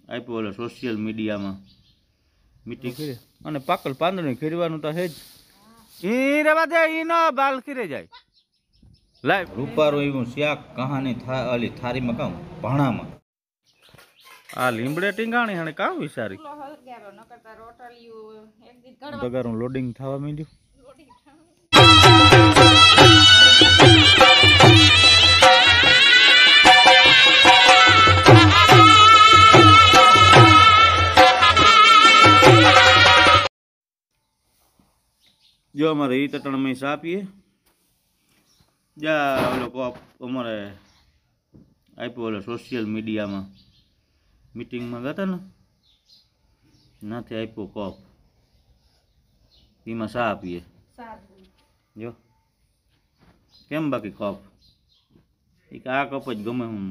આપ્યો ઓલો સોશિયલ મીડિયામાં મીટિંગ અને પાકલ પાંદડું ખેરવાનું તો હે જ ઈ રેવા દે ઈ નો બાલ ખીરે જાય લાય રૂપારો એવું શાક કહાની અલી થારીમાં કામ ભાણામાં આ લીમડે ટીંગાણી હણે કામ વિચારી બગારું લોડિંગ થવા માંડ્યું जो हमारे ई तटण में सा पीए जा ओलो कप अमरे आप्यो ओलो सोशल मीडिया में मीटिंग में गया ने नाथे आप्यो कप एमां सा पीए जो केम बाकी कप एक आ कप ज गमे हूँ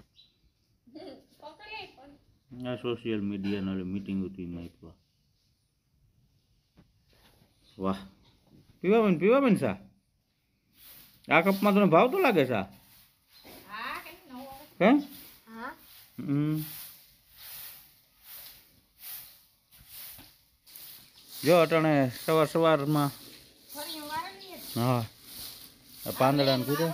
आ सोशल मीडिया ने मीटिंग होती आप्यो वाह पीवा बेन सा आ कप में तने भाव तो लगे सा जो अटाणे सवार सवार में हाँ પાંદડા ને કીધું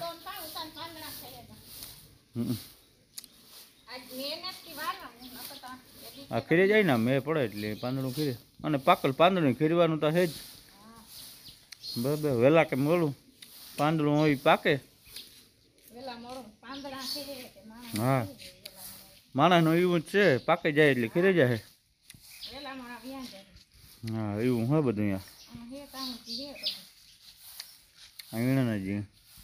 આ ખીરે જાય ને મેં પડે એટલે પાંદડું ખીરે અને પાકલ પાંદડું ખીરવાનું તો હે જ બરાબર વેલા કેમ બોલું પાંદડું હોય પાકે હા માણસનું એવું જ છે પાકે જાય એટલે ખીરે જાય હા એવું હે બધું અહીંયા જી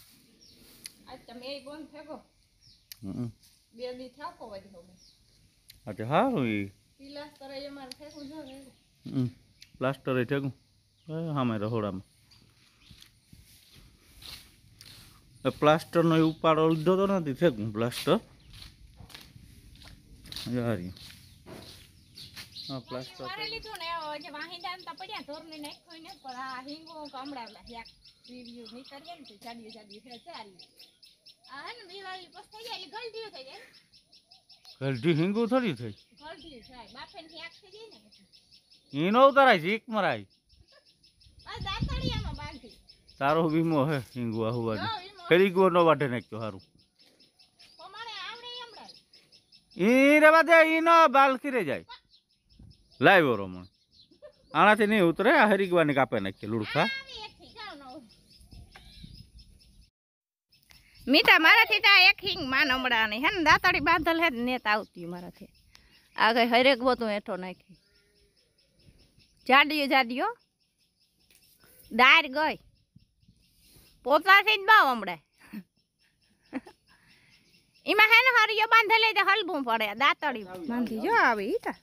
अच्छा हाँ हुई प्लास्टर है ठेकू हाँ मैं रहोड़ा में प्लास्टर नो उपाड़ो लीधो तो नहीं ठेकू प्लास्टर यार हाँ प्लास्टर मारे लीधो ने जे वाहिंदा त પડ્યા ઢોર ને નાખ્યો ને પર આ હિંગો કમડાવલા એક રિવ્યુ ની કરીએ ને જાડી જાડી છે ચાલી આ ને દિવાળી પસ થઈ જાય એટલે ગલડીઓ થઈ જાય गलती हिंगू थोड़ी थी गलती થાય બાફેન થી આખ થઈ જાય ને ઈનો ઉતારાય જીક મરાય આ દાતડિયામાં બાંધી તારો વીમો હે हिंगू हुआ फेरी गो नो वाटे नाख्यो हारू તમારે આવડે એમડા ઈ રેવા દे ઈनो बाल खीरे जाय लाइव रमण आनाथी नहीं उतरे आ हरिगवाने कापे नाखे लुड़खा मीठा मारा थी ता एक हिंग मान अमड़ा नहीं है दातड़ी बांधल है नेत आवती मारा थे आ गई हरेक बोतू हेठो नाखी जाडियो जाडियो दार गई पोता से बाव अमड़े इमा है न हरियो बांधले तो हलबू पड़े दातड़ी बांधी जो आवी ता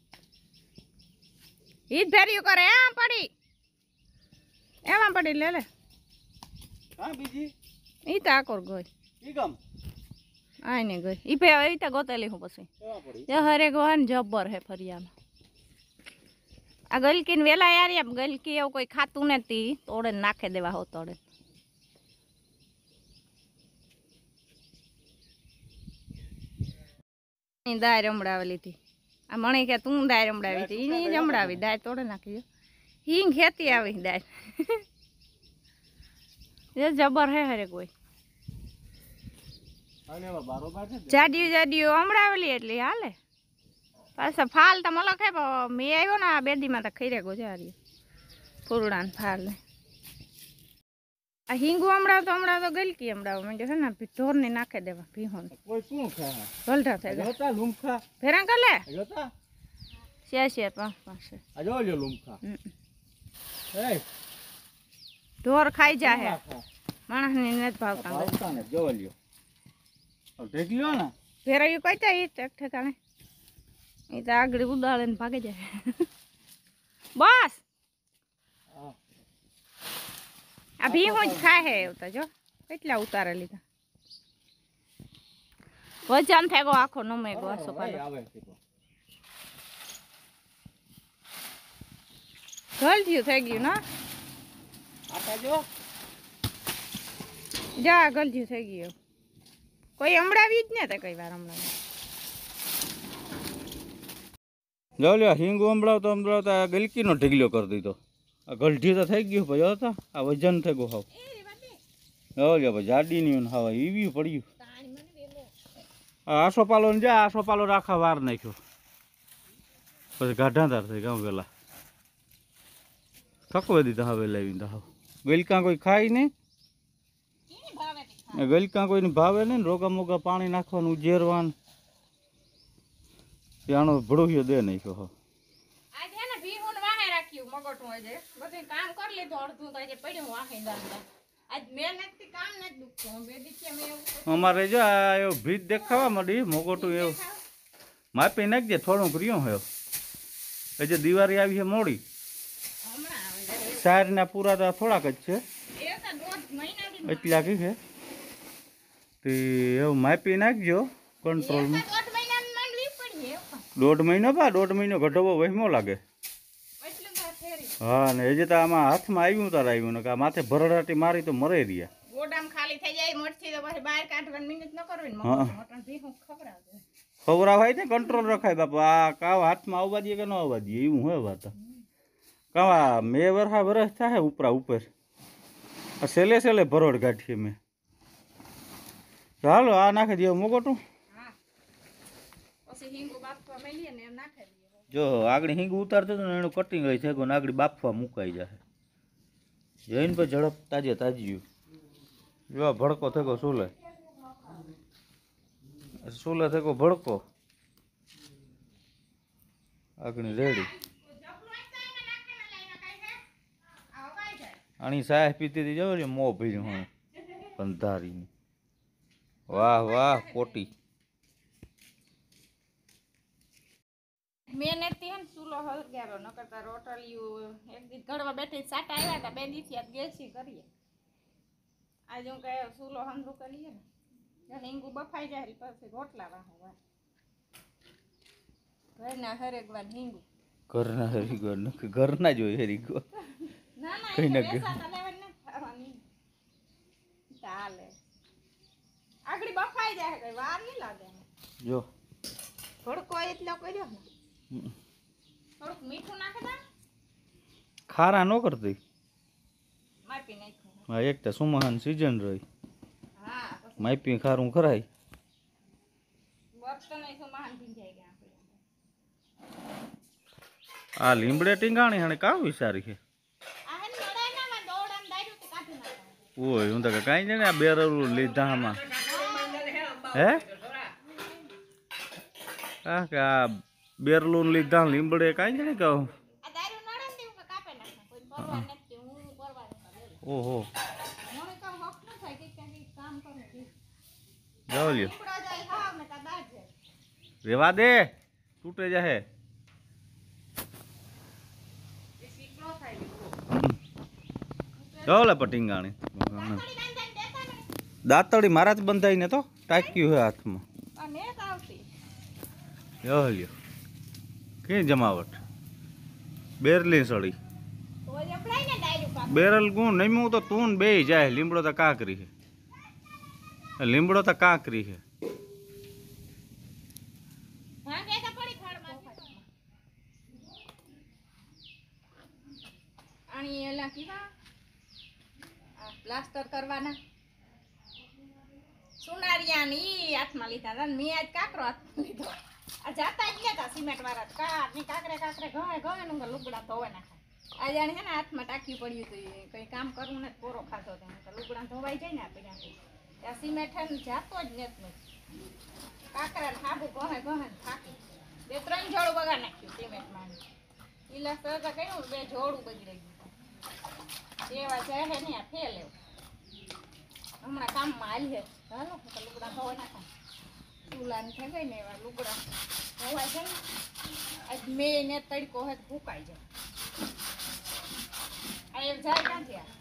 ईद फेरियो करे आ पड़ी एवा पड़ी ले ले हां बीजी ई ता कर गई ई गम आय ने गई ई पे ई ता गोतेली हूं पछी ये हरे गवान जब्बर है फरिया में आ गलकीन वेला यार अब गलकी एव कोई खातू नती तोड़े नाखे देवा हो तोड़े नी दाय रमडावेली थी आ मणी के तू दाय रमडावी थी ई नी रमडावी दाय तोड़े नाखी हिंग खेती आवी दाय ये जबर है हरे कोई जाडियो जाडियो अमड़ावेली एटली हाले पाछा फाल तो मलक है मैं आव्यो ने आ बेदी में तो खीरे गुजारी फूरड़ा ने फाल ने आ हिंगू अमड़ा तो गलकी अमड़ा में जो है ना ढोर ने नाखे देवा पीहोन कोई कोण खा गलठा थे जोता लुमखा फेरा कले जोता से पास आ जो जो लुमखा ए ढोर खाई जा है मानस ने नत भावता ने जो लियो अब देख लियो ना फेरा यू कहता ई ठेकाने ई तो आगड़ी उडाले ने भागे जाए बस अभी हो खाए है तो जो કેટલા ઉતારે લીધા વજન થઈ ગયો આખો નમે ગયો આસો પાડો ગલજીયું થઈ ગયું ના આટા જો જા ગલજીયું થઈ ગયું કોઈ હમણાવી જ ને તે કઈ વાર હમણાં જો લ્યો હિંગ સંભળાવતા ગલકીનો ઢીગલો કરી દીધો. આ ગલઢી તો થઈ ગયું ભાઈ હતા. આ વજન થઈ ગયું હાવ. જો લ્યો ભાઈ જાડીની ને હાવ ઈવી પડ્યું. આ આસો પાલો ને જા આસો પાલો રાખા વાર નાખ્યો. પછી ગાઢાદાર થઈ ગામ પેલા થકવે દીધા હવે લાવીને હાવ. ગલકા કોઈ ખાય નહીં. ગલકા કોઈને ભાવે નહીં ને રોગા મોગા પાણી નાખવાનું ઉજેરવાનું ત્યાંનો ભડોહિયો દે નાખ્યો હો. અમારે જો આ ભીત દેખાવા માંડી મોગોટું એવું માપી નાખજે થોડુંક રહ્યો હોય. હજી દિવાળી આવી છે મોડી. સારના પૂરા તો થોડાક જ છે એટલા કી છે તે એવું માપી નાખજો કંટ્રોલમાં. 1.5 મહિનો ઘટવો વહેમો લાગે. હા ને હજી તો આમાં હાથમાં આવ્યું તાર આવ્યું ને કે માથે ભરડાટી મારી તો મરે રહ્યા. ખવરાવાય ને કંટ્રોલ રખાય બાપા. આ કાવ હાથમાં આવવા દે કે ન આવવા દે એવું હોય વાત. કાવા મેં વરસ થાય ઉપરા ઉપર સેલે ભરોડ ગાંઠીએ મેં. ચાલો આ નાખી દે મોગોટું. જો આગળ હિંગ ઉતારતો હતો ને એનું કટિંગ હોય છે ને આગળ બાફવા મુકાઈ જાય. જઈને પછી ઝડપ તાજ્યું. જો ભડકો થયો સુલે થયો ભડકો આગળ રેડી. આની સાહેબ પીતી હતી જવો ને મોં ભીર્યું હું બંધારીની. વાહ વાહ કોટી. મેં નથી હે ચૂલો હળગાવ્યો ન કરતા રોટલીયું એક દી ઘડવા બેઠી સાટા આવ્યા હતા 2 દિવસથી આજ ગેસી કરીએ. આજે હું કહે ચૂલો હંધું કરીએ ને જ્યારે હિંગુ બફાઈ જાય પછી રોટલા વાહવા ઘરના હરેગવાન હિંગુ ઘરના જોઈ હરીગો ના ના કઈ નક ખાવાની ચાલે આગળ બફાઈ જાય કઈ વાર નહીં લાગે. જો ભડકો એટલો કર્યો ને થોડુંક મીઠું નાખે દે. ખારા ન કરતી માપી નાખ્યું. હા એક તો સુમહાન સીઝન રહી. હા માપી ખારું ખરાય. બર્તન એ સુમહાન ભીંજાઈ ગયા આ લીમડે ટીંગાણી હણે કાવ વિચારી છે. આ હે નડાઈ ના દોડન દાયરું તો કાઢી નાખો. ઓય હું તો કાઈ જાણે આ બેરલું લીધા આમાં હે આ બેરલું લીધા લીમડે કાઈ જાણે કહું. આ દાયરું નડન દેવું કે કાપે નાખો કોઈ પરવા નથી હું પરવા નથી. ઓહો મને તો હક ન થાય કે ક્યાંક કામ કરું છું. જાવ લ્યો ઉપડા જાય હાવ ને તા દાજ છે. રેવા દે તૂટે જાહે. એ સીકલો થાય. ચાલે પટીંગાણી દાંતડી મારા જ બંધાઈ ને તો ટાક્યું હે હાથમાં. અને એક આવતી યો લ્યો કે જમાવટ બેરલી સળી તો જપડાઈ ને દાયરું કાપ. બેરલ ગુણ નમ્યું તો તું બે જાય. લીમડો તો કાકરી છે. લીમડો તો કાકરી છે. ભાંગે તો પડી ખાડમાં. આણી એલા કીવા આ પ્લાસ્ટર કરવાના સુનારિયાની હાથમાં લીધા હતા મેં આજ કાકરો હાથમાં લીધો. આ જાતા જ નતા સિમેન્ટ વાળા કાર ની કાકરે ઘવે નું લુગડા ધોવા નાખા. આ જાણે છે ને હાથમાં ટાંકી પડ્યું હતું કઈ કામ કરવું ને કોરો ખાતો હતો લુગડા ધોવાઈ જાય ને આપણે ત્યાં સિમેન્ટ હે ને જાતો જ નથી. કાકરા ને હાબુ ઘવે થાકી 2-3 જોડું બગાડ નાખ્યું સિમેન્ટમાં. ઈલા સર તો કહ્યું 2 જોડું બગડી ગયું. એવા જાય ને આ ફેલ એવું હમણાં કામમાં હાલ છે. હાલો લુગડા ધોવા નાખા ચૂલાની થઈ ગઈ ને એવા લુગડા ધોવાય છે ને આજ મેં ને તડકો હોય ફૂંકાઈ જાય. આ એક જાય ક્યાંથી આ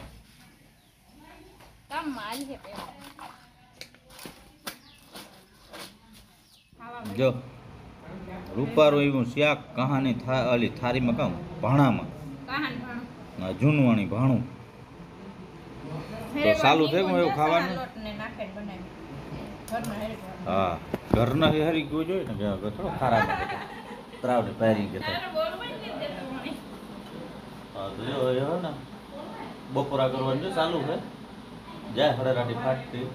કામમાં હાલ છે પેલા જો રૂપારું એવું શાક કહાની અલી થારીમાં કામ ભાણામાં જૂનવાણી ભાણું તો સાલું થઈ ગયું એવું ખાવાનું. હા ઘરના હરી ગયો જોઈએ ને થોડો ખારા ત્રાવડે પાયરી કે હા તો જો એ હો ને બપોરા કરવાનું જો ચાલુ છે જાય હળરાટી ફાટતી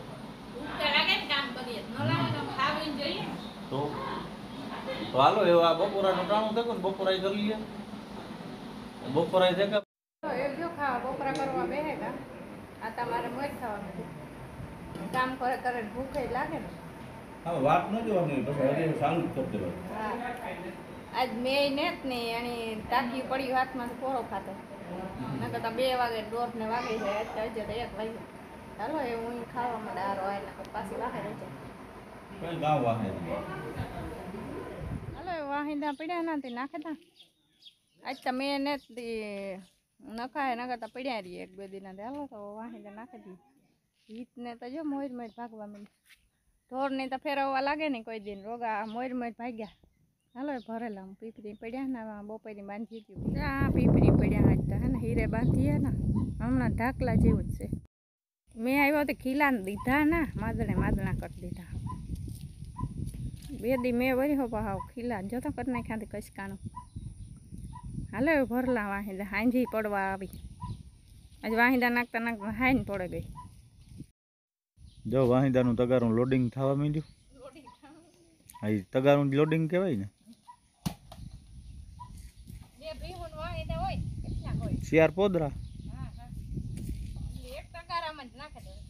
તો હાલો એવું આ બપોરાનું ટાણું થયું ને બપોરાય કરી લઈએ બપોરાય છે કે જો ખાવા બપોરા કરવા બેહે કા આ તમારે મોજ ખાવાનું કામ કરે કરે ભૂખે લાગે ને હા વાત ન જોવાની પછી હજી ચાલુ જ કરી દેવાનું હા આજ મેં નેત નહીં એની ટાંકી પડી હાથમાં કોળો ખાતો નકર તો 2 વાગે 1:30 વાગે છે અત્યારે તો 1 વાગે ચાલો એ હું ખાવા માંડે આરો આવીને પાછી વાહે રહી જાય કઈ ગામ વાહે હાલો વાહિંદા પડ્યા ના તે નાખે તા આજ તો મેં નેત નખાય નકર તો પડ્યા રહીએ 1-2 દિન હાલો તો વાહિંદા નાખી દી હીતને તો જો મોર ભાગવા માંડી ઢોરની તો ફેરવવા લાગે ને કોઈ દિન રોગા મોર ભાગ્યા હાલો ભરેલા હું પીપરી પડ્યા ને બપોરી બાંધી હતી આ પીપરી પડ્યા હતા હે ને હીરે બાંધીએ ને હમણાં ઢાકલા જેવું જ છે મેં આવ્યો તો ખીલાને દીધા ના માદણા કરી દીધા 2 દી મેં વરી હો હાવ ખીલા જો તો કરી નાખ્યા કસકાણું હાલો ભરલા વાહિંદા હાંજી પડવા આવી આજે વાહિંદા નાખતા નાખતા હાઈન પડે ગઈ જો વાહિંદાનું તગારું લોડિંગ થવા માંડ્યું હા એ તગારું લોડિંગ કહેવાય ને શિયાર પોદરા એક તગારામાં જ નાખે દે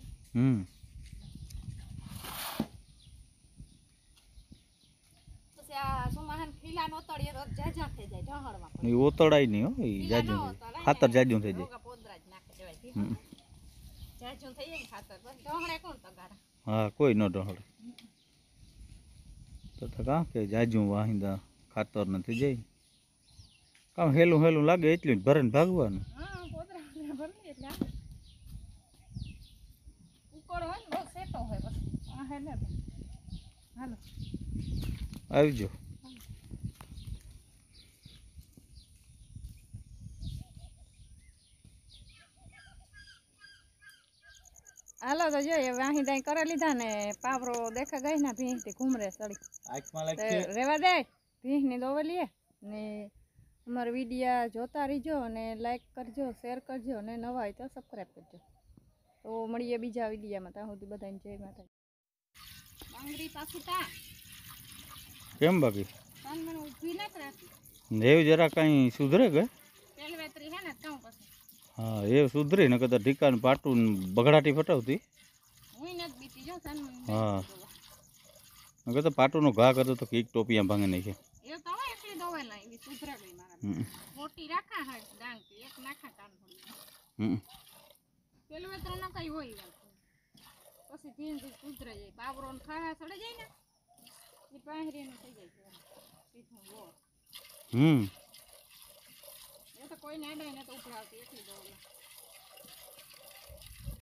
પછી આ સુમાહન ખીલા નો તળીએ તો જાજા થઈ જાય ઢહળમાં એ ઓતળાય નહીં હો એ જાજુ ખાતર જાજુ થઈ જાય પોદરા જ નાખી દેવાય જાજુ થઈ જાય ખાતર બસ ઢહળે કોણ તગારા હા કોઈ ન ઢહળે તો કાં કે જાજુ વાહિંદા ખાતર નથી જાય કામ હેલું હેલું લાગે એટલું જ ભરે ને ભાગવાનું આવી જાઓ હાલો તો જોઈએ વાહિંદા કરી લીધા ને પાવરો દેખા ગઈ ને ભીંસ થી ઘૂમરે સડી રેવા દે ભીંસ ની દોવેલીએ ને અમારા વિડીયા જોતા રહીજો અને લાઈક કરજો શેર કરજો અને નવા હોય તો સબસ્ક્રાઈબ કરજો તો મળીએ બીજા વિડીયામાં ત્યાં સુધી બધાને જય માતા માંગરી પાછી તા કેમ બાકી તન મને ઊભી ન રાખી એવું જરા કઈ સુધરે કે પેલવેતરી હે ને કામ પછી હા એ સુધરે ન કદાચ ઢીકાને પાટું બગડાટી ફટાવતી હું નથી બીતી જો તન હા ન કદાચ પાટુંનો ઘા કરતો તો કઈક ટોપિયા ભાંગે નાખે એ તો હવે એટલી દોવે ના એવી સુધરે ગઈ મારા મોટી રાખા હે ડાંગ એક નાખા કાન પડી પેલવેતરો ન કઈ હોય પછી ધીરે ધીરે સુધરે જાય પાવરો ને ખાવા સડે જાય ને એ પહેરીને થઈ જાય પીઠું વો એ તો કોઈ ને અડાય ને તો ઉપરાવતી એટલી દોવે